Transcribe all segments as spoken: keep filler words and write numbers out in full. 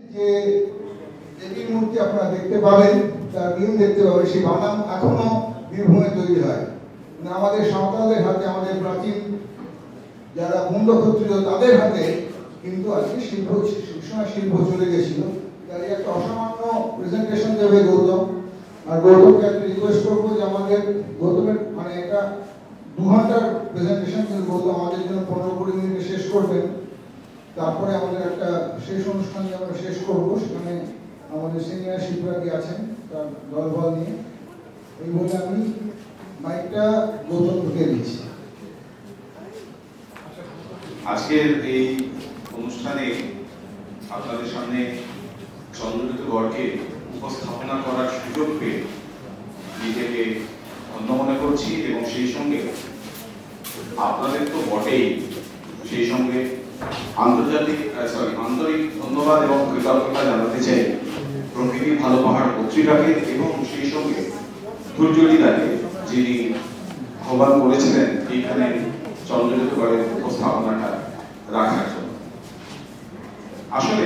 যে দেবীর মূর্তি আপনারা দেখতে পাবেন, তার মিল দেখতে পাবেন, সেই বানাম এখনো বীরভূমে তৈরি হয়। মানে আমাদের সাঁওতালদের হাতে, আমাদের প্রাচীন যারা মুন্ড ক্ষত্রিয় তাদের হাতে কিন্তু আজকে শিল্প শিল্প চলে গেছিল। তার একটা অসামান্য প্রেজেন্টেশন দেবে গৌতম। আর গৌতমকে একটা রিকোয়েস্ট করবো যে আমাদের গৌতমের মানে একটা দু ঘন্টার প্রেজেন্টেশন কিন্তু গৌতম আমাদের জন্য পনেরো কুড়ি মিনিটে শেষ করবেন। তারপরে আমাদের একটা শেষ অনুষ্ঠান আমরা শেষ করবো, সেখানে আমাদের সিনিয়র শিল্পীরা আছেন তার দলবল নিয়ে। এই বলে আমি মাইকটা গৌতম ঢুকে দিচ্ছি। আজকের এই অনুষ্ঠানে আপনাদের সামনে চন্দ্রকেতু গড়কে উপস্থাপনা করার সুযোগ পেয়ে নিজেকে ধন্য মনে করছি, এবং সেই সঙ্গে আপনাদের তো বটেই, সেই সঙ্গে আন্তর্জাতিক সরি আন্তরিক ধন্যবাদ এবং কৃতজ্ঞতা জানাতে চাই প্রকৃতি ভালো পাহাড় পত্রিকাকে এবং সেই সঙ্গে দুর্যোগীদাকে, যিনি আহ্বান করেছিলেন এইখানে চন্দ্রকেতু গড়ের উপস্থাপনাটা রাখার জন্য। আসলে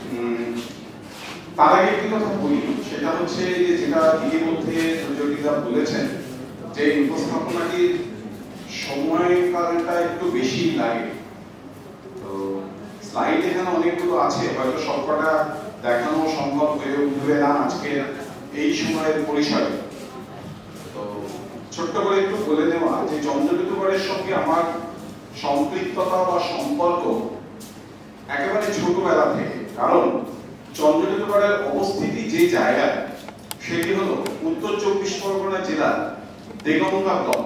তার আগে একটি কথা বলি, সেটা হচ্ছে যে যেটা ইতিমধ্যে দুর্যোগীদা বলেছেন যে উপস্থাপনাটির সময়কালটা একটু বেশি লাগে। তো স্লাইড এখানে অনেকগুলো আছে, হয়তো সবকটা দেখানো সম্ভব হয়ে উঠবে না আজকে এই সময়ের পরিসরে। তো ছোট্ট করে একটু বলে নেওয়া যে চন্দ্রকেতু গড়ের সঙ্গে আমার সম্পৃক্ততা বা সম্পর্ক একেবারে ছোটবেলা থেকে। কারণ চন্দ্রকেতু গড়ের অবস্থিতি যে জায়গায়, সেটি হলো উত্তর চব্বিশ পরগনা জেলার দেগঙ্গা ব্লক।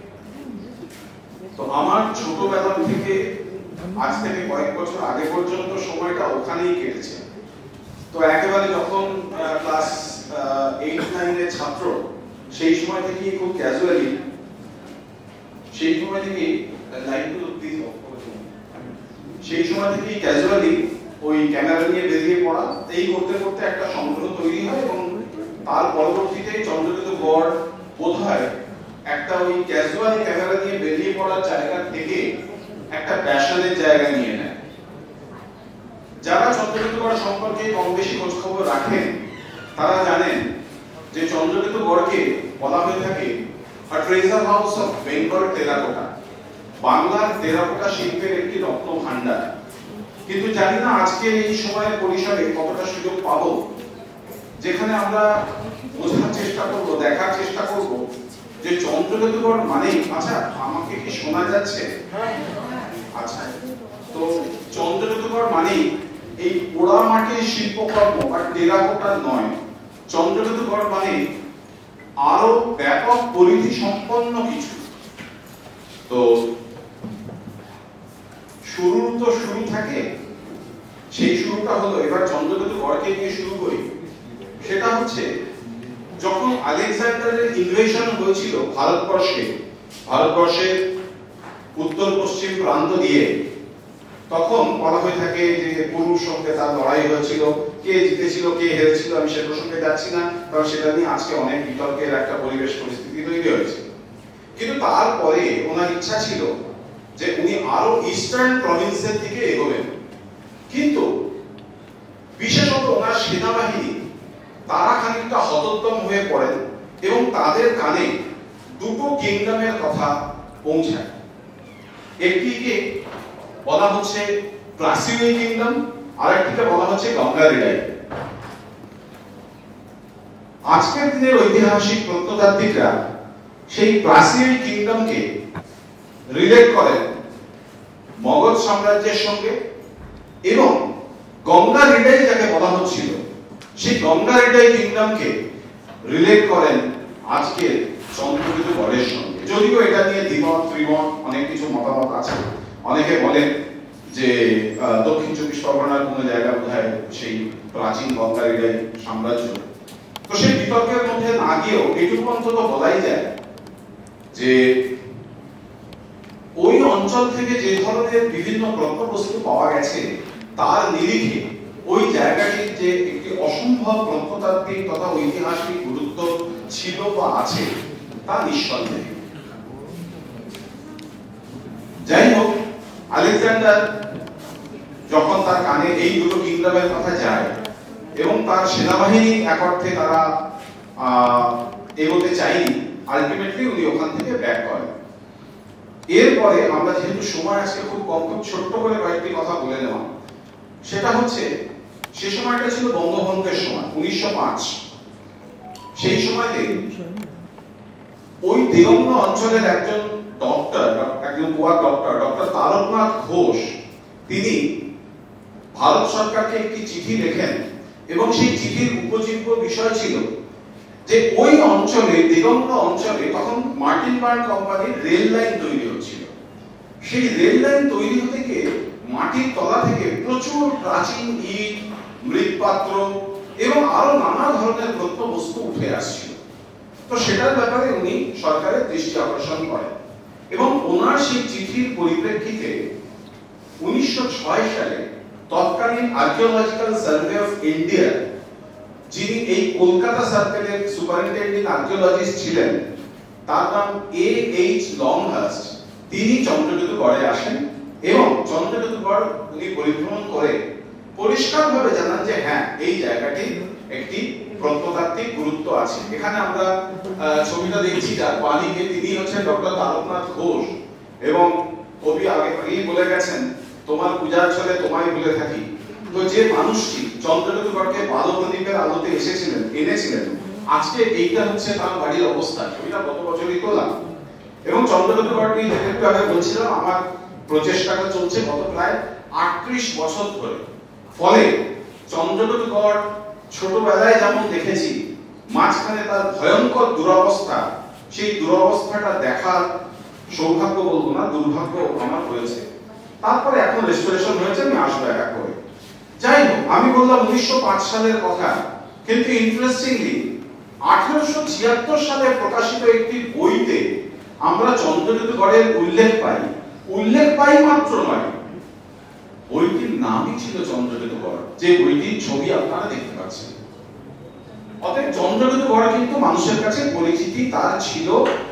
তো আমার ছোটবেলা থেকে আজ থেকে কয়েক বছর আগে পর্যন্ত সময়টা ওখানেই কেটেছে। তো একেবারে যখন ক্লাস এইট নাইনের ছাত্র, সেই সময় থেকেই খুব ক্যাজুয়ালি সেই সময় থেকেই লাইনগুলো প্লিজ অফ করে দিন সেই সময় থেকেই ক্যাজুয়ালি ওই ক্যামেরা নিয়ে বেরিয়ে পড়া, এই করতে করতে একটা সংগ্রহ তৈরি হয়। এবং তার পরবর্তীতে চন্দ্রকেতু গড় বোধহয় একটা ওই ক্যাজুয়ালি ক্যামেরা নিয়ে বেরিয়ে পড়ার জায়গা থেকে একটা প্যাশনের জায়গা নিয়ে নেয়। যারা চন্দ্রকেতু গড় সম্পর্কে কম বেশি খোঁজ খবর রাখেন তারা জানেন যে চন্দ্রকেতু গড়কে বলা হয়ে থাকে a treasure house of Bengal terracotta, বাংলার টেরাকোটা শিল্পের একটি রত্ন ভান্ডার। কিন্তু জানি না আজকে এই সময়ের পরিসরে কতটা সুযোগ পাবো, যেখানে আমরা বোঝার চেষ্টা করব, দেখার চেষ্টা করব যে চন্দ্রকেতু গড় মানে, আচ্ছা আমাকে কি শোনা যাচ্ছে? আচ্ছা, তো চন্দ্রকেতু গড় মানে এই পোড়া মাটির শিল্পকর্ম বা টেরাকোটা নয়। চন্দ্রকেতু গড় মানে আরো ব্যাপক পরিধি সম্পন্ন কিছু। তো শুরু তো শুরু থাকে, সেই শুরুটা হলো, এবার চন্দ্রকেতু গড়কে নিয়ে শুরু করি। সেটা হচ্ছে যখন আলেকজান্ডারের ইনভেশন হয়েছিল ভারতবর্ষে, ভারতবর্ষের উত্তর পশ্চিম প্রান্ত দিয়ে, তখন বলা হয়ে থাকে যে পুরুষ সঙ্গে তার লড়াই হয়েছিল, কে জিতেছিল কে হেরেছিল আমি সে প্রসঙ্গে যাচ্ছি না, কারণ সেটা নিয়ে আজকে অনেক বিতর্কের একটা পরিবেশ পরিস্থিতি তৈরি হয়েছে। কিন্তু তারপরে ওনার ইচ্ছা ছিল যে উনি আরো ইস্টার্ন প্রভিন্সের দিকে এগোবেন। কিন্তু বিশেষত ওনার সেনাবাহিনী তারা খানিকটা হতোদ্যম হয়ে পড়েন এবং তাদের কানে দুটো কিংডমের কথা পৌঁছায়। একটিকে বলা হচ্ছে প্লাসিউই কিংডম, আরেকটিকে বলা হচ্ছে গঙ্গারিডাই। আজকের দিনের ঐতিহাসিক প্রত্নতাত্ত্বিকরা সেই প্লাসিউই কিংডমকে রিলেট করেন মগধ সাম্রাজ্যের সঙ্গে, এবং গঙ্গারিডাই যাকে বলা হচ্ছিল সেই গঙ্গারিডাই কিংডমকে রিলেট করেন আজকের চন্দ্রকেতু গড়ের সঙ্গে। যদিও এটা নিয়ে দ্বিমত ত্রিমত অনেক কিছু মতামত আছে। অনেকে বলেন যে দক্ষিণ চব্বিশ পরগনার কোন জায়গা বোধহয় সেই প্রাচীন গঙ্গারিডাই সাম্রাজ্য। তো সেই বিতর্কের মধ্যে না গিয়েও এটুকু অন্তত বলাই যায় যে ওই অঞ্চল থেকে যে ধরনের বিভিন্ন প্রত্নবস্তু পাওয়া গেছে তার নিরিখে ওই জায়গাটির যে একটি অসম্ভব প্রত্নতাত্ত্বিক তথা ঐতিহাসিক গুরুত্ব ছিল বা আছে তা নিঃসন্দেহে। যাই হোক, আলেকজান্ডার যখন তার কানে এই দুটো কিংডমের কথা যায় এবং তার সেনাবাহিনী এক অর্থে তারা এগোতে চাইনি, আলটিমেটলি উনি ওখান থেকে ব্যাক করেন। এরপরে আমরা যেহেতু সময় আজকে খুব কম, খুব ছোট্ট করে কয়েকটি কথা বলে নেওয়া, সেটা হচ্ছে সে সময়টা ছিল বঙ্গভঙ্গের সময় উনিশশো পাঁচ। সেই সময়তে ওই দিগন্ত অঞ্চলের একজন ডক্টর, একজন গোয়া ডক্টর ডক্টর তারকনাথ ঘোষ, তিনি ভারত সরকারকে একটি চিঠি লেখেন এবং সেই চিঠির উপজীব্য বিষয় ছিল যে ওই অঞ্চলে, দিগন্ত অঞ্চলে তখন মার্টিন বার্ন কোম্পানির রেল লাইন তৈরি হচ্ছিল। সেই রেল লাইন তৈরি হতে গিয়ে মাটির তলা থেকে প্রচুর প্রাচীন ইট, মৃৎপাত্র এবং আরো নানা ধরনের প্রত্নবস্তু উঠে আসছিল। তো সেটার ব্যাপারে উনি সরকারের দৃষ্টি আকর্ষণ করেন এবং ওনার সেই চিঠির পরিপ্রেক্ষিতে উনিশশো ছয় সালে তৎকালীন আর্কিওলজিক্যাল সার্ভে অফ ইন্ডিয়া, যিনি এই কলকাতা সার্কেলের সুপারিনটেন্ডিং আর্কিওলজিস্ট ছিলেন, তার নাম এ এইচ লংহার্স্ট, তিনি চন্দ্রকেতুগড়ে আসেন এবং চন্দ্রকেতুগড় উনি পরিভ্রমণ করে পরিষ্কারভাবে জানান যে হ্যাঁ, এই জায়গাটি একটি প্রত্নতাত্ত্বিক গুরুত্ব আছে। এখানে আমরা ছবিটা দেখছি, যার বালিকে তিনি হচ্ছেন ডক্টর তারকনাথ ঘোষ এবং কবি আগে আগেই বলে গেছেন, তোমার পূজার ছলে তোমায় ভুলে থাকি। তো যে মানুষটি চন্দ্রকেতুগড়কে বালপ্রদীপের আলোতে এসেছিলেন, এনেছিলেন, আজকে এইটা হচ্ছে তার বাড়ির অবস্থা। ছবিটা গত বছরই তোলা এবং চন্দ্রকেতুগড় নিয়ে যেটা একটু আগে বলছিলাম, আমার প্রচেষ্টাটা চলছে গত প্রায় আটত্রিশ বছর ধরে। ফলে চন্দ্রকেতুগড় ছোটবেলায় যেমন দেখেছি, মাঝখানে তার ভয়ঙ্কর দুরবস্থা, সেই দুরবস্থাটা দেখার সৌভাগ্য বলবো না, দুর্ভাগ্য আমার হয়েছে। তারপরে এখন রেস্টোরেশন হয়েছে, আমি আসবো এক করে। যাই হোক, আমি বললাম উনিশশো পাঁচ সালের কথা, কিন্তু ইন্টারেস্টিংলি আঠারোশো ছিয়াত্তর সালে প্রকাশিত একটি বইতে আমরা চন্দ্রকেতুগড়ের উল্লেখ পাই। উল্লেখ পাই মাত্র নয়, বইটির নামই ছিল চন্দ্রকেতুগড়, যে বইটির ছবি আপনারা দেখতে পাচ্ছেন। অতএব চন্দ্রকেতুগড় কিন্তু মানুষের কাছে পরিচিতি তার ছিল,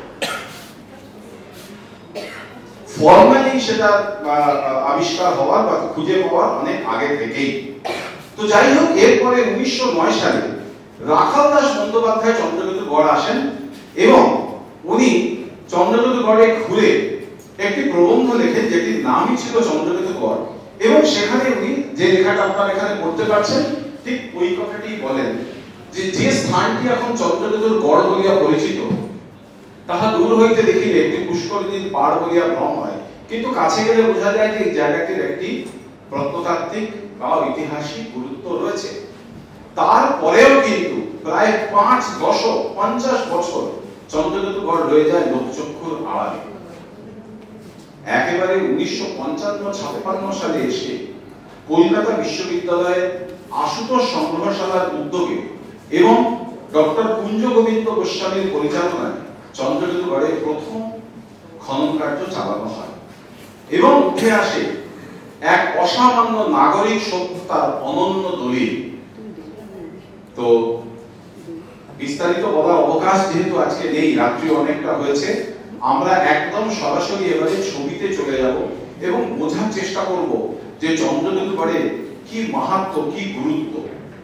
ফর্মালি সেটা আবিষ্কার হওয়ার বা খুঁজে পাওয়ার অনেক আগে থেকেই। তো যাই হোক, এরপরে উনিশশো নয় সালে রাখাল দাস বন্দ্যোপাধ্যায় চন্দ্রকেতুগড় আসেন এবং উনি চন্দ্রকেতুগড়ে ঘুরে একটি প্রবন্ধ লেখেন, যেটির নামই ছিল চন্দ্রকেতুগড়। এবং সেখানে উনি যে লেখাটা আপনারা এখানে পড়তে পারছেন, ঠিক ওই কথাটি বলেন যে যে স্থানটি এখন চন্দ্রকেতুর গড় বলিয়া পরিচিত, তাহা দূর হইতে দেখিলে একটি পুষ্করিণীর পাড় বলিয়া ভ্রম হয়, কিন্তু কাছে গেলে বোঝা যায় যে এই জায়গাটির একটি প্রত্নতাত্ত্বিক বা ঐতিহাসিক গুরুত্ব রয়েছে। তারপরেও কিন্তু প্রায় পাঁচ দশক পঞ্চাশ বছর চন্দ্রকেতুগড় রয়ে যায় লোকচক্ষুর আড়ালে। একেবারে উনিশশো পঞ্চান্ন ছাপ্পান্ন সালে এসে কলকাতা বিশ্ববিদ্যালয়ের আশুতোষ সংগ্রহশালার উদ্যোগে এবং ডক্টর কুঞ্জ গোবিন্দ গোস্বামীর পরিচালনায় চন্দ্রকেতুগড়ে প্রথম খনন কার্য চালানো হয় এবং উঠে আসে এক অসামান্য নাগরিক সভ্যতার অনন্য দলিল। তো বিস্তারিত বলার অবকাশ যেহেতু আজকে নেই, রাত্রি অনেকটা হয়েছে, আমরা একদম সরাসরি এবারে ছবিতে চলে যাব এবং বোঝার চেষ্টা করব যে চন্দ্রকেতুগড়ে কি মাহাত্ম্য, কি গুরুত্ব।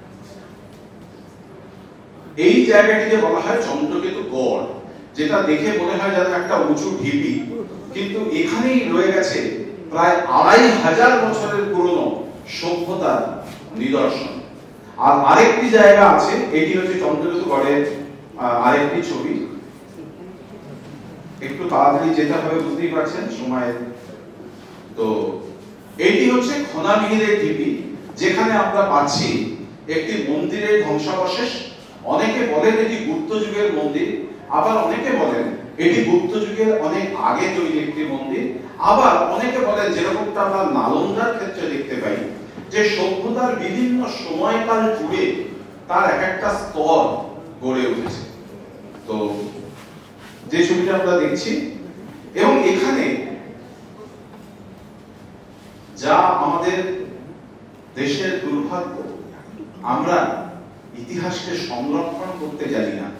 এই জায়গাটিকে বলা হয় চন্দ্রকেতুগড়, যেটা দেখে মনে হয় যেন একটা উঁচু ঢিপি, কিন্তু এখানেই রয়ে গেছে প্রায় আড়াই হাজার বছরের পুরনো সভ্যতার নিদর্শন। আর আরেকটি জায়গা আছে, এটি হচ্ছে চন্দ্রকেতুগড়ের আরেকটি ছবি। একটু তাড়াতাড়ি যেতে হবে, বুঝতেই পারছেন সময়ের। তো এটি হচ্ছে খনামিহিরের ঢিপি, যেখানে আমরা পাচ্ছি একটি মন্দিরের ধ্বংসাবশেষ। অনেকে বলেন এটি গুপ্ত যুগের মন্দির, আবার অনেকে বলেন এটি গুপ্ত যুগের অনেক আগে তৈরি একটি মন্দির, আবার অনেকে বলেন, যেরকমটা আমরা নালন্দার ক্ষেত্রে দেখতে পাই, যে সভ্যতার বিভিন্ন সময়কাল জুড়ে তার এক একটা স্তর গড়ে উঠেছে। তো যে ছবিটা আমরা দেখছি, এবং এখানে যা আমাদের দেশের দুর্ভাগ্য, আমরা ইতিহাসকে সংরক্ষণ করতে জানি না।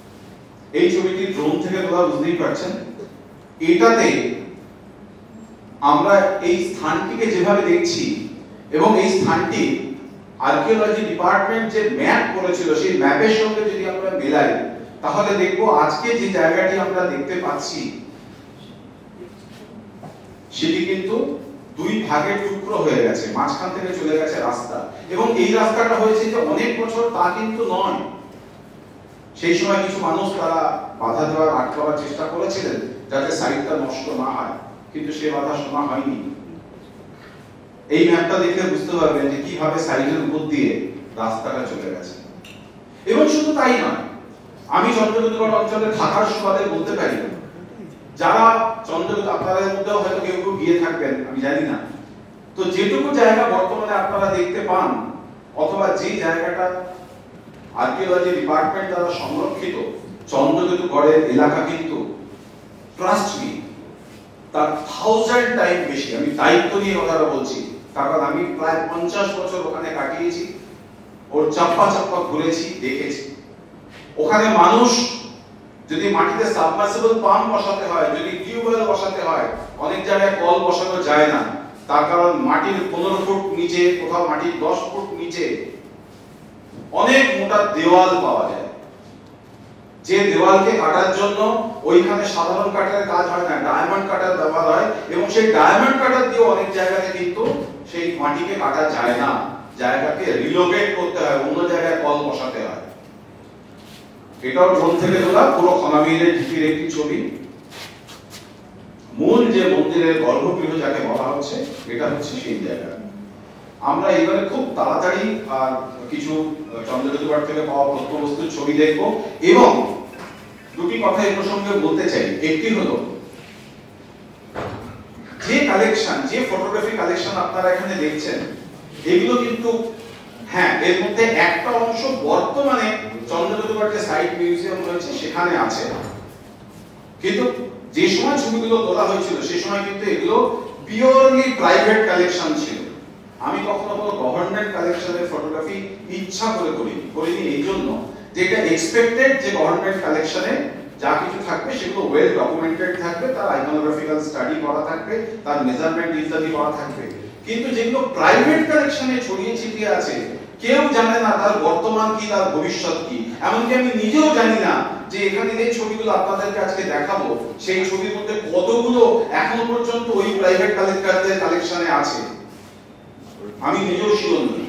এই ছবিটি ড্রোন থেকে তোলা, বুঝতেই পারছেন। এটাতে আমরা এই স্থানটিকে যেভাবে দেখছি এবং এই স্থানটি আর্কিওলজি ডিপার্টমেন্ট যে ম্যাপ করেছিল সেই ম্যাপের সঙ্গে যদি আমরা মেলাই তাহলে দেখব আজকে যে জায়গাটি আমরা দেখতে পাচ্ছি সেটি কিন্তু দুই ভাগে টুকরো হয়ে গেছে, মাঝখান থেকে চলে গেছে রাস্তা, এবং এই রাস্তাটা হয়েছে যে অনেক বছর তা কিন্তু নয়। সেই সময় কিছু মানুষ তারা বাধা দেওয়ার আটকাবার চেষ্টা করেছিলেন যাতে সাইটটা নষ্ট না হয়, কিন্তু সে বাধা শোনা হয়নি। এই ম্যাপটা দেখলে বুঝতে পারবেন যে কিভাবে সাইটের উপর দিয়ে রাস্তাটা চলে গেছে। এবং শুধু তাই নয়, আমি চন্দ্রকেতুগড় অঞ্চলে থাকার সুবাদে বলতে পারি যারা চন্দ্রকেতু আপনাদের মধ্যেও হয়তো কেউ কেউ গিয়ে থাকবেন আমি জানি না, তো যেটুকু জায়গা বর্তমানে আপনারা দেখতে পান অথবা যে জায়গাটা আর্কিওলজি ডিপার্টমেন্ট দ্বারা সংরক্ষিত চন্দ্রকেতুগড়ের এলাকা কিন্তু ট্রাস্ট মি তার থাউজেন্ড টাইম বেশি। আমি দায়িত্ব নিয়ে কথাটা বলছি, কারণ আমি প্রায় পঞ্চাশ বছর ওখানে কাটিয়েছি, ওর চাপ্পা চাপ্পা ঘুরেছি, দেখেছি। ওখানে মানুষ যদি মাটিতে সাবমার্সিবল পাম্প বসাতে হয়, যদি টিউবওয়েল বসাতে হয়, অনেক জায়গায় কল বসানো যায় না, তার কারণ মাটির পনেরো ফুট নিচে, কোথাও মাটির দশ ফুট নিচে অনেক মোটা দেওয়াল পাওয়া যায়, যে দেওয়ালকে কাটার জন্য ওইখানে সাধারণ কাটারের কাজ হয় না, ডায়মন্ড কাটার ব্যবহার হয়, এবং সেই ডায়মন্ড কাটার দিয়ে অনেক জায়গাতে কিন্তু সেই মাটিকে কাটা যায় না, জায়গাকে রিলোকেট করতে হয়, অন্য জায়গায় কল বসাতে হয়। এটাও ড্রোন থেকে তোলা পুরো খনামিরের ঢিপির একটি ছবি। মূল যে মন্দিরের গর্ভগৃহ যাকে বলা হচ্ছে এটা হচ্ছে সেই জায়গা। আমরা এবারে খুব তাড়াতাড়ি আর কিছু চন্দ্রকেতুগড় থেকে পাওয়া প্রত্নবস্তুর ছবি দেখব, এবং দুটি কথা এই প্রসঙ্গে বলতে চাই। একটি হলো যে কালেকশন, যে ফটোগ্রাফি কালেকশন আপনারা এখানে দেখছেন, এগুলো কিন্তু হ্যাঁ এর মধ্যে একটা অংশ বর্তমানে চন্দ্রকেতুগড় যে সাইট মিউজিয়াম রয়েছে সেখানে আছে, কিন্তু যে সময় ছবিগুলো তোলা হয়েছিল সেই সময় কিন্তু এগুলো পিওরলি প্রাইভেট কালেকশন ছিল। আমি কখনো কোনো গভর্নমেন্ট কালেকশনের ফটোগ্রাফি ইচ্ছা করে করিনি করিনি এই জন্য যে এটা এক্সপেক্টেড যে গভর্নমেন্ট কালেকশনে যা কিছু থাকবে সেগুলো ওয়েল ডকুমেন্টেড থাকবে, তার আইকনোগ্রাফিক্যাল স্টাডি করা থাকবে, তার মেজারমেন্ট ইত্যাদি করা থাকবে। কিন্তু যেগুলো প্রাইভেট কালেকশনে ছড়িয়ে ছিটিয়ে আছে, কেউ জানে না তার বর্তমান কি, তার ভবিষ্যৎ কি। এমনকি আমি নিজেও জানি না যে এখানে যে ছবিগুলো আপনাদেরকে আজকে দেখাবো সেই ছবির মধ্যে কতগুলো এখনো পর্যন্ত ওই প্রাইভেট কালেক্টরদের কালেকশনে আছে, আমি নিজেও শিওর নই।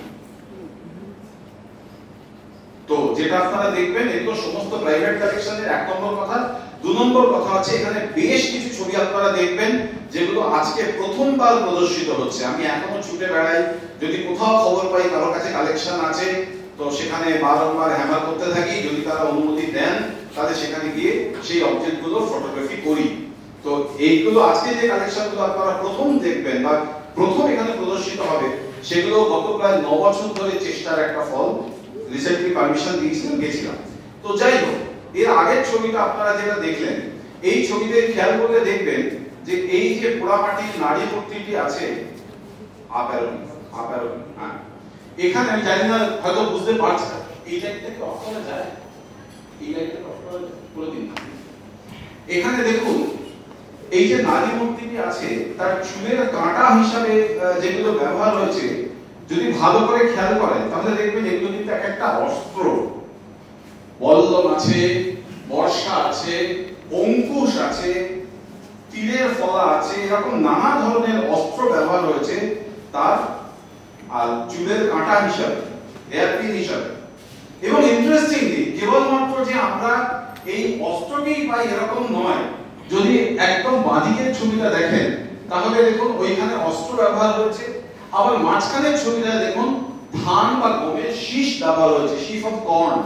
তো যেটা আপনারা দেখবেন এগুলো সমস্ত প্রাইভেট কালেকশনের এক নম্বর কথা। দু নম্বর কথা হচ্ছে এখানে বেশ কিছু ছবি আপনারা দেখবেন যেগুলো আজকে প্রথমবার প্রদর্শিত হচ্ছে। আমি এখনো ছুটে বেড়াই, যদি কোথাও খবর পাই কারোর কাছে কালেকশন আছে তো সেখানে বারংবার হ্যামার করতে থাকি, যদি তারা অনুমতি দেন তাহলে সেখানে গিয়ে সেই অবজেক্টগুলো ফটোগ্রাফি করি। তো এইগুলো আজকে যে কালেকশনগুলো আপনারা প্রথম দেখবেন বা প্রথম এখানে প্রদর্শিত হবে সেগুলো গত প্রায় ন বছর ধরে চেষ্টার একটা ফল। রিসেন্টলি পারমিশন দিয়েছিলাম, গেছিলাম। তো যাই হোক, এর আগের ছবিটা আপনারা যেটা দেখলেন, এই ছবিতে খেয়াল করলে দেখবেন যে এই যে পোড়ামাটির নারী মূর্তিটি আছে, আপারো আপারো হ্যাঁ, এখানে আমি জানি না হয়তো বুঝতে পারছেন, এই লাইনটাকে অফ করা যায়, এই লাইনটাকে অফ করা পুরো দিন। এখানে দেখুন এই যে নারী মূর্তিটি আছে তার চুলের কাঁটা হিসাবে যেগুলো ব্যবহার হয়েছে, যদি ভালো করে খেয়াল করেন তাহলে দেখবেন এগুলো কিন্তু এক একটা অস্ত্র। বল্লম আছে, বর্ষা আছে, অঙ্কুশ আছে, তীরের ফলা আছে, এরকম নানা ধরনের অস্ত্র ব্যবহার হয়েছে তার আর চুলের কাঁটা হিসাবে, হেয়ারপিন হিসাবে। এবং ইন্টারেস্টিংলি কেবলমাত্র যে আমরা এই অস্ত্রকেই পাই এরকম নয়, যদি একদম বাঁদিকের ছবিটা দেখেন তাহলে দেখুন ওইখানে অস্ত্র ব্যবহার হয়েছে, আবার মাঝখানের ছবিটা দেখুন ধান বা গমের শীষ ব্যবহার হয়েছে, শীষ অফ কর্ন।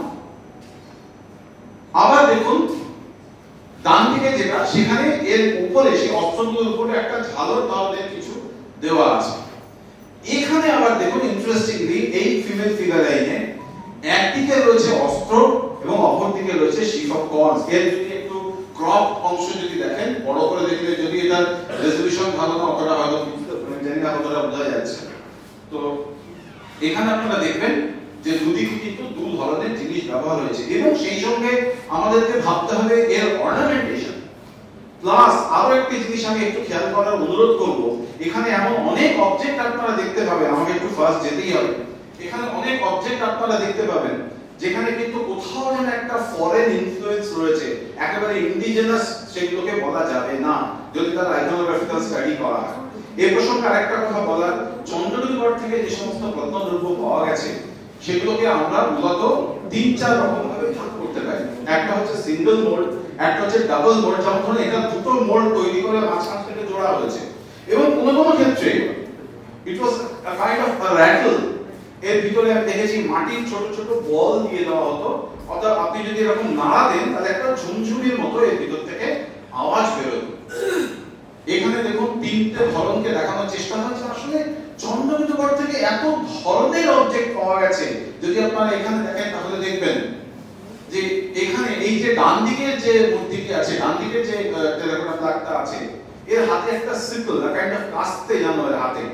আবার দেখুন ডান দিকে যেটা, সেখানে এর উপরে সেই অস্ত্রগুলোর উপরে একটা ঝালর ধরনের কিছু দেওয়া আছে। এখানে আবার দেখুন ইন্টারেস্টিংলি এই ফিমেল ফিগার লাইনে একদিকে রয়েছে অস্ত্র এবং অপর দিকে রয়েছে শীষ অফ কর্ন। এর যদি একটু ক্রপ অংশ যদি দেখেন, বড় করে দেখলে যদি এটার রেজোলিউশন ভালো না অতটা হয়তো জানি না কতটা বোঝা যাচ্ছে। তো এখানে আপনারা দেখবেন যে দুদিকে কিন্তু দু ধরনের জিনিস ব্যবহার হয়েছে, এবং সেই সঙ্গে আমাদেরকে ভাবতে হবে এর অর্নামেন্টেশন। প্লাস আরো একটি জিনিস আমি একটু খেয়াল করার অনুরোধ করব, এখানে এমন অনেক অবজেক্ট আপনারা দেখতে পাবেন, আমাকে একটু ফার্স্ট যেতেই হবে, এখানে অনেক অবজেক্ট আপনারা দেখতে পাবেন যেখানে কিন্তু কোথাও যেন একটা ফরেন ইনফ্লুয়েন্স রয়েছে, একেবারে ইন্ডিজেনাস সেগুলোকে বলা যাবে না যদি তার আইকনোগ্রাফিক্যাল স্টাডি করা হয়। এই প্রসঙ্গে আরেকটা কথা বলার, চন্দ্রকেতুগড় থেকে যে সমস্ত প্রত্নদ্রব্য পাওয়া গেছে সেগুলোকে আমরা মূলত তিন চার রকম ভাবে ভাগ করতে পারি। একটা হচ্ছে সিঙ্গেল মোল্ড, একটা হচ্ছে ডাবল মোল্ড, যেমন ধরুন এটা দুটো মোল্ড তৈরি করে মাঝখান থেকে জোড়া হয়েছে, এবং কোন কোন ক্ষেত্রে it was a kind of a rattle, এর ভিতরে আমি দেখেছি মাটির ছোট ছোট বল দিয়ে দেওয়া হতো, অর্থাৎ আপনি যদি এরকম নাড়া দেন তাহলে একটা ঝুমঝুমির মতো এর ভিতর থেকে আওয়াজ বেরোতো। এখানে দেখুন তিনটে ধরনকে দেখানোর চেষ্টা হয়েছে। আসলে চন্দ্রকেতুগড় থেকে এত ধরনের অবজেক্ট পাওয়া গেছে, যদি আপনারা এখানে দেখেন তাহলে দেখবেন যে এখানে এই যে ডান দিকের যে মূর্তিটি আছে, ডান দিকের যে টেরাকোটা প্লাকটা আছে, এর হাতে একটা সিকল, আ কাইন্ড অফ কাস্তে জানো এর হাতে।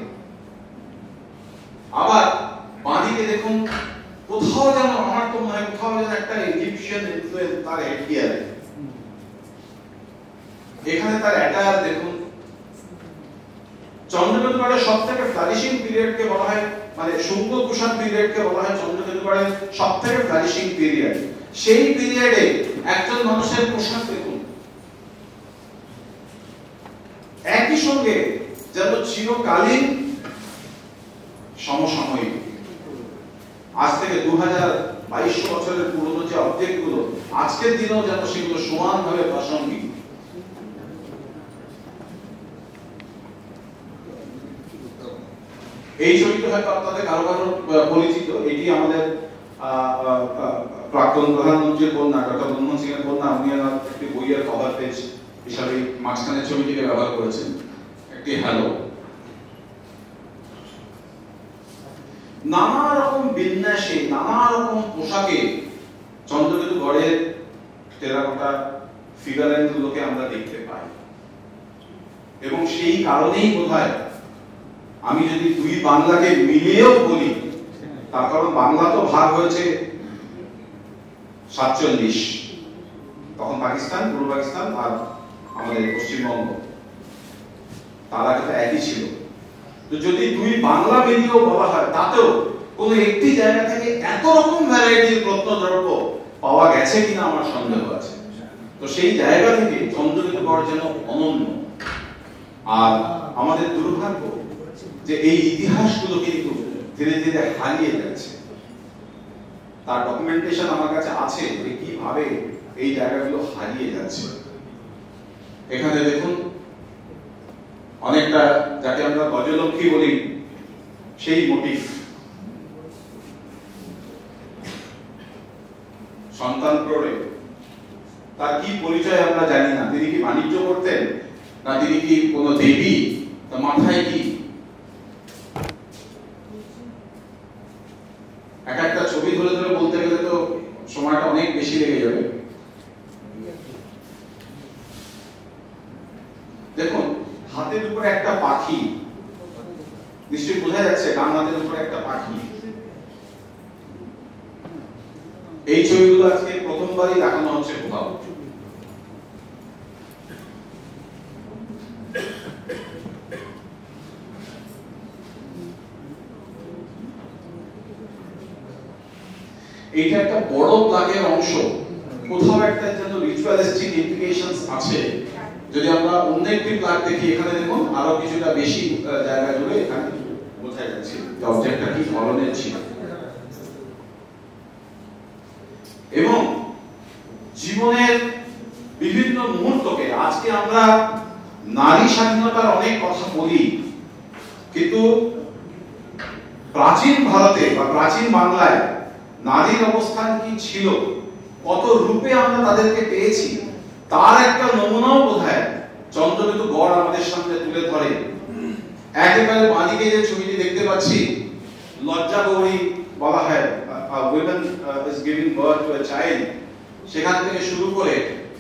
আবার বাঁদিকে দেখুন কোথাও যেন, আমার তো মনে হয় কোথাও যেন একটা ইজিপশিয়ান ইনফ্লুয়েন্স তার হেডগিয়ারে, এখানে তার অ্যাটায়ার দেখুন। চন্দ্রকেতুগড়ের সবথেকে ফ্লারিশিং পিরিয়ডকে বলা হয়, মানে শুঙ্গ কুষাণ পিরিয়ডকে বলা হয় চন্দ্রকেতুগড়ের সবথেকে ফ্লারিশিং পিরিয়ড। সেই পিরিয়ডে একজন মানুষের পোশাক দেখুন, একই সঙ্গে যেন চিরকালীন সমসাময়িক। আজ থেকে দু হাজার বাইশশো বছরের পুরনো যে অবজেক্ট গুলো আজকের দিনেও যেন সেগুলো সমানভাবে প্রাসঙ্গিক। এই ছবিটা হয়তো আপনাদের কারো কারো পরিচিত, এটি আমাদের প্রাক্তন প্রধানমন্ত্রীর কন্যা ডক্টর মনমোহন সিং এর কন্যা, উনি একটি বইয়ের কভার পেজ হিসাবে মাঝখানের ছবিটিকে ব্যবহার করেছেন, একটি হ্যালো। নানা রকম বিন্যাসে, নানা রকম পোশাকে চন্দ্রকেতুগড়ের টেরাকোটা ফিগারেন্ট গুলোকে আমরা দেখতে পাই, এবং সেই কারণেই বোধহয় আমি যদি দুই বাংলাকে মিলিয়েও বলি, তার কারণ বাংলা তো ভাগ হয়েছে সাতচল্লিশ, তখন পাকিস্তান, পূর্ব পাকিস্তান আর আমাদের পশ্চিমবঙ্গ, তার আগে তো একই ছিল। তো যদি দুই বাংলা মিলিয়েও বলা হয়, তাতেও কোন একটি জায়গা থেকে এত রকম ভ্যারাইটির প্রত্নদ্রব্য পাওয়া গেছে কিনা আমার সন্দেহ আছে। তো সেই জায়গা থেকে চন্দ্রকেতুগড় যেন অনন্য। আর আমাদের দুর্ভাগ্য যে এই ইতিহাসগুলো কিন্তু ধীরে ধীরে হারিয়ে যাচ্ছে। তার ডকুমেন্টেশন আমার কাছে আছে যে কিভাবে এই জায়গাগুলো হারিয়ে যাচ্ছে। এখানে দেখুন অনেকটা যাকে আমরা গজলক্ষ্মী বলি সেই মোটিভ, সন্তান প্রণয়। তার কি পরিচয় আমরা জানি না, তিনি কি বাণিজ্য করতেন না তিনি কি কোন দেবী, তার মাথায় কি। এক একটা ছবি ধরে ধরে বলতে গেলে তো সময়টা অনেক বেশি লেগে যাবে। দেখুন হাতের উপরে একটা পাখি, নিশ্চয়ই বোঝা যাচ্ছে ডান হাতের উপরে একটা পাখি। এই ছবিগুলো আজকে প্রথমবারই দেখানো হচ্ছে কোথাও। এটা একটা বড় প্লাগের অংশ, কোথাও একটা যেন রিচুয়ালিস্টিক ইমপ্লিকেশনস আছে। যদি আমরা অন্য একটি প্লাগ দেখি, এখানে দেখুন আরো কিছুটা বেশি জায়গা জুড়ে এখানে বোঝা যাচ্ছে যে অবজেক্টটা কি ধরনের ছিল। এবং জীবনের বিভিন্ন মুহূর্তকে, আজকে আমরা নারী স্বাধীনতার অনেক কথা বলি, কিন্তু প্রাচীন ভারতে বা প্রাচীন বাংলায় নারীর অবস্থান কি ছিল, কত রূপে আমরা তাদেরকে পেয়েছি, তার একটা নমুনাও বোধহয় চন্দ্রকেতুগড় আমাদের সামনে তুলে ধরে। একেবারে বাঁদিকে যে ছবিটি দেখতে পাচ্ছি, লজ্জা গৌরী বলা হয়, women is giving birth to a child, সেখান থেকে শুরু করে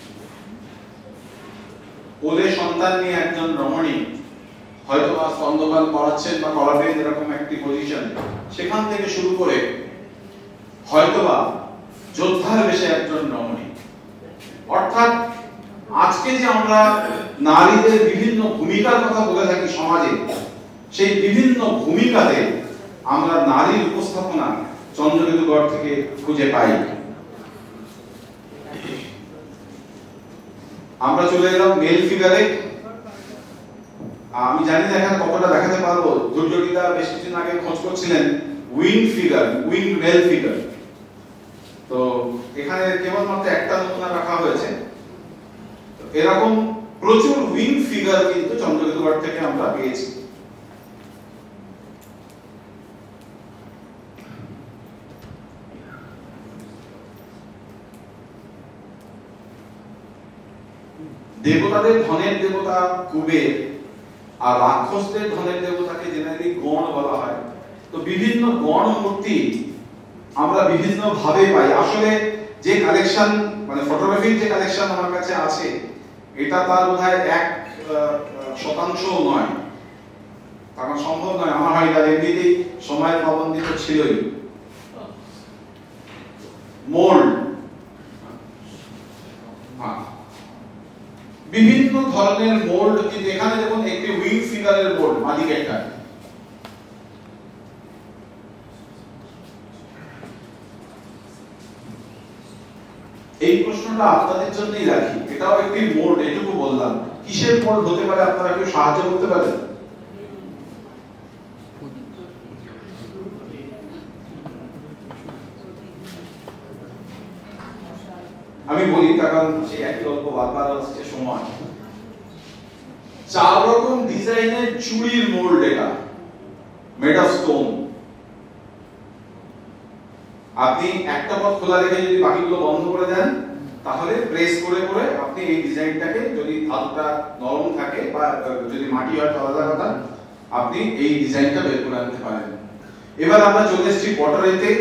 কোলে সন্তান নিয়ে একজন রমণী, হয়তো বা স্তন্যপান করাচ্ছেন বা করাবেন এরকম একটি পজিশন, সেখান থেকে শুরু করে হয়তোবা যোদ্ধার বেশে একজন রমণী। অর্থাৎ আজকে যে আমরা নারীদের বিভিন্ন ভূমিকার কথা বলে থাকি সমাজে, সেই বিভিন্ন ভূমিকাতে আমরা নারীর উপস্থাপনা চন্দ্রকেতুগড় থেকে খুঁজে পাই। আমরা চলে এলাম মেল ফিগারে। আমি জানি না এখানে কতটা দেখাতে পারবো, দুর্যোগীরা বেশ কিছুদিন আগে খোঁজ করছিলেন wing figure, wing male figure. তো এখানে কেবলমাত্র একটা নমুনা রাখা হয়েছে। এরকম প্রচুর উইং ফিগার কিন্তু চন্দ্রকেতুগড় থেকে আমরা পেয়েছি। দেবতাদের ধনের দেবতা কুবের আর রাক্ষসদের ধনের দেবতাকে জেনারেলি গণ বলা হয়। তো বিভিন্ন গণ মূর্তি আমরা বিভিন্ন ভাবে পাই। আসলে যে কালেকশন মানে ফটোগ্রাফির যে কালেকশন আমার কাছে আছে, এটা তার বোধহয় এক শতাংশও নয়, কারণ সম্ভব নয়। আমার হয় না, এমনিতেই সময়ের পাবন্দি তো ছিলই। মোল্ড, বিভিন্ন ধরনের মোল্ড, কিন্তু এখানে দেখুন একটি উইং ফিগারের মোল্ড মালিকেরটা। এই প্রশ্নটা আপনাদের জন্যই রাখি, এটাও একটি মোল্ড, এটুকু বললাম। কিসের মোল্ড হতে পারে আপনারা কেউ সাহায্য করতে পারেন? আমি বলি, কারণ সেই একই গল্প বারবার আসছে সময়। চার রকম ডিজাইনের চুড়ির মোল্ড, এটা মেড অফ স্টোন। আপনি একটা পথ খোলা রেখে যদি বাকিগুলো বন্ধ করে দেন, তাহলে প্রেস করে করে আপনি এই ডিজাইনটাকে, যদি ধাতুটা নরম থাকে বা যদি মাটি হয় তাহলে কথা, আপনি এই ডিজাইনটা বের করে আনতে পারেন। এবার আমরা চলে এসেছি পটারিতে।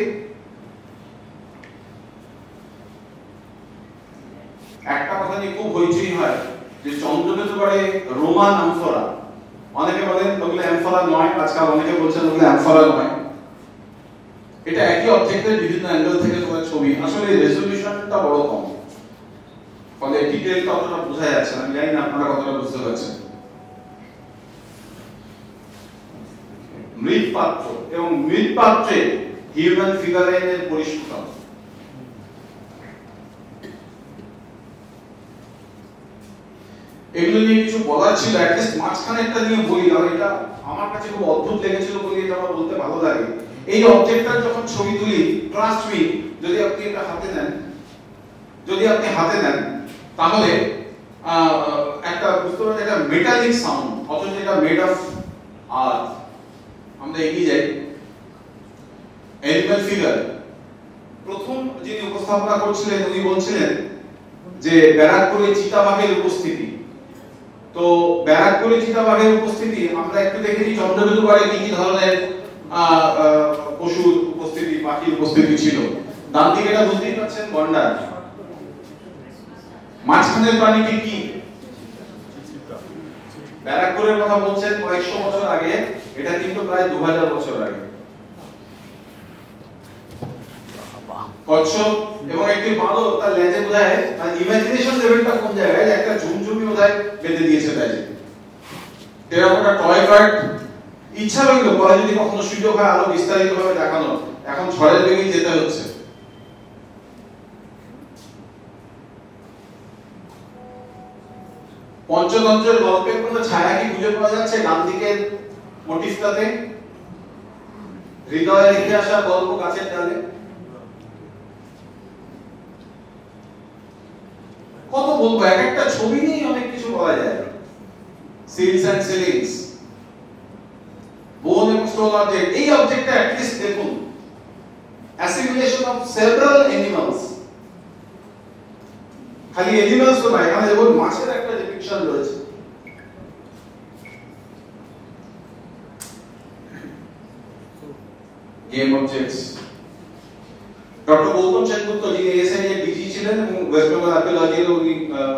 একটা কথা নিয়ে খুব হইচই হয় যে চন্দ্রকেতুগড়ে রোমান অ্যামফোরা, অনেকে বলেন ওগুলো অ্যামফোরা নয়, আজকাল অনেকে বলছেন ওগুলো অ্যামফোরা নয়। এটা একই অবজেক্টের বিভিন্ন অ্যাঙ্গেল থেকে তোলা ছবি, আসলে রেজোলিউশনটা বড় কম, ফলে ডিটেইলটা অতটা বোঝা যাচ্ছে না। আমি জানি না আপনারা কতটা বুঝতে পারছেন। মৃৎপাত্র এবং মৃৎপাত্রে হিউম্যান ফিগারের পরিষ্কার। এগুলো নিয়ে কিছু বলার ছিল, অ্যাটলিস্ট মাঝখানে একটা নিয়ে বলি, আর এটা আমার কাছে খুব অদ্ভুত লেগেছিল বলে এটা আমার বলতে ভালো লাগে। এই অবজেক্টটার যখন ছবি তুলি, ট্রাস্ট মি, যদি আপনি এটা হাতে নেন, যদি আপনি হাতে নেন তাহলে একটা বুঝতে পারবেন এটা মেটালিক সাউন্ড, অথচ এটা মেড অফ আর্থ। আমরা এগিয়ে যাই। অ্যানিমাল ফিগার প্রথম যিনি উপস্থাপনা করছিলেন উনি বলছিলেন যে ব্যারাকপুরে চিতাবাঘের উপস্থিতি। তো ব্যারাকপুরে চিতাবাঘের উপস্থিতি আমরা একটু দেখেছি চন্দ্রকেতুগড়ে কি কি ধরনের পশুর উপস্থিতি, পাখির উপস্থিতি ছিল। ডান দিকে এটা বুঝতেই পারছেন, গন্ডার। মাঝখানের প্রাণীটি কি? ব্যারাকপুরের কথা বলছেন কয়েকশো বছর আগে, এটা কিন্তু প্রায় দু হাজার বছর আগে। কচ্ছপ এবং একটি বাঁদর তার লেজে বোধহয়, মানে ইমাজিনেশন লেভেলটা কোন জায়গায়, একটা ঝুমঝুমি বোধহয় বেঁধে দিয়েছে লেজে। Terracotta toy card. ইচ্ছা হইলো পরে যদি কখনো সুযোগ হয় আরো বিস্তারিত ভাবে দেখানো, এখন ঝড়ের বেগেই যেতে হচ্ছে। পঞ্চতন্ত্রের গল্পের কোনো ছায়া কি খুঁজে পাওয়া যাচ্ছে ডান দিকের মোটিফটাতে? হৃদয়ে রেখে আসা গল্প গাছের ডালে। কত বলবো, এক একটা ছবি নিয়ে অনেক কিছু বলা যায়। সিলস এন্ড সিলিংস, বোন এবং স্টোন অবজেক্ট। এই অবজেক্টটা অ্যাটলিস্ট দেখুন, অ্যাসিমিলেশন অফ সেভারাল অ্যানিমালস। খালি অ্যানিমালস তো নয়, এখানে যেমন মাছের একটা ডিপিকশন রয়েছে। Game objects. Doctor Gautam Sengupta যিনি এসআই এর ডিজি ছিলেন এবং ওয়েস্ট বেঙ্গল আর্কিওলজির উনি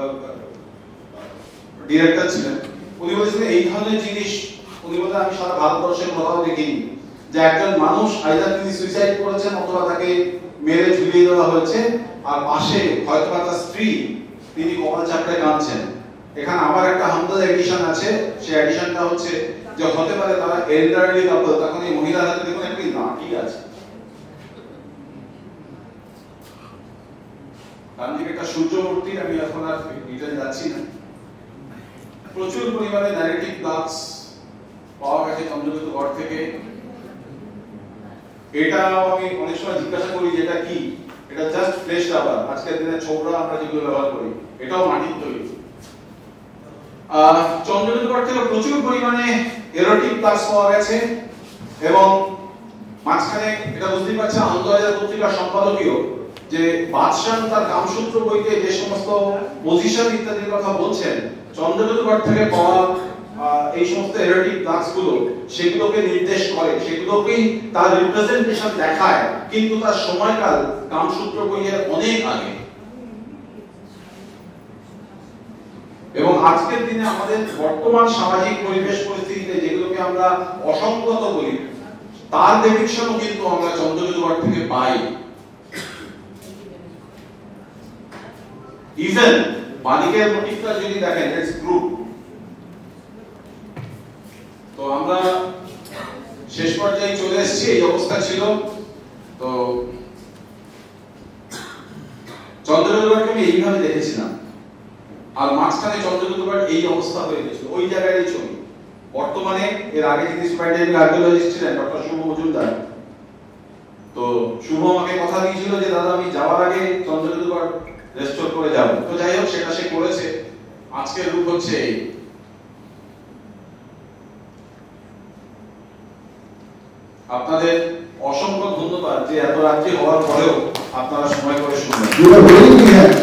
ডিরেক্টর ছিলেন, উনি বলেছিলেন এই ধরনের জিনিস, উনি বলেন আমি সারা ভারতবর্ষের কোথাও দেখিনি যে একজন মানুষ আইদার তিনি সুইসাইড করেছেন অথবা তাকে মেরে ঝুলিয়ে দেওয়া হয়েছে, আর পাশে হয়তো তার স্ত্রী তিনি কপাল চাপড়ে কাঁদছেন। এখানে আবার একটা হামদা এডিশন আছে, সেই এডিশনটা হচ্ছে যে হতে পারে তারা এল্ডারলি কাপল, তখন এই মহিলার হাতে দেখুন একটি লাঠি আছে, তার দিকে একটা সূর্যমূর্তি, আমি এখন আর ডিটেইল যাচ্ছি না। প্রচুর পরিমাণে ন্যারেটিভ ব্লকস পাওয়া গেছে চন্দ্রকেতু গড় থেকে। এটাও আমি অনেক সময় জিজ্ঞাসা করি যে এটা কি, এটা জাস্ট ফ্রেশ রাবার, আজকের দিনে ছোবড়া আমরা যেগুলো ব্যবহার করি, এটাও মাটির তৈরি। চন্দ্রকেতু গড় থেকে প্রচুর পরিমাণে এরোটিক ব্লকস পাওয়া গেছে এবং মাঝখানে এটা বুঝতেই পারছেন আনন্দবাজার পত্রিকার সম্পাদকীয় যে বাদশাহ তার কামসূত্র বইতে যে সমস্ত পজিশন ইত্যাদির কথা বলছেন, চন্দ্রকেতু গড় থেকে পাওয়া এই সমস্ত এরোটিক ব্লকস গুলো সেগুলোকে নির্দেশ করে, সেগুলোকেই তার রিপ্রেজেন্টেশন দেখায়, কিন্তু তার সময়কাল কামসূত্র বইয়ের অনেক আগে। এবং আজকের দিনে আমাদের বর্তমান সামাজিক পরিবেশ পরিস্থিতিতে যেগুলোকে আমরা অসংগত বলি, তার ডেপিকশনও কিন্তু আমরা চন্দ্রকেতু গড় থেকে পাই। ইভেন বালিকের মোটিভটা যদি দেখেন, ইটস গ্রুপ। তো আমরা শেষ পর্যায়ে চলে এসেছি, এই অবস্থা ছিল। তো চন্দ্রকেতু গড়কে আমি এইভাবে দেখেছিলাম, আর মাঝখানে চন্দ্রকেতু গড় এই অবস্থা হয়ে গেছিল, ওই জায়গায় ছবি। বর্তমানে এর আগে যিনি স্পাইডারি আর্কিওলজিস্ট ছিলেন ডক্টর শুভ মজুমদার, তো শুভ আমাকে কথা দিয়েছিল যে দাদা আমি যাওয়ার আগে চন্দ্রকেতু গড় রেস্টোর করে যাব। তো যাই হোক, সেটা সে করেছে। আজকের রূপ হচ্ছে এই। আপনাদের অসংখ্য ধন্যবাদ যে এত রাত্রি হওয়ার পরেও আপনারা সময় করে শুনলেন।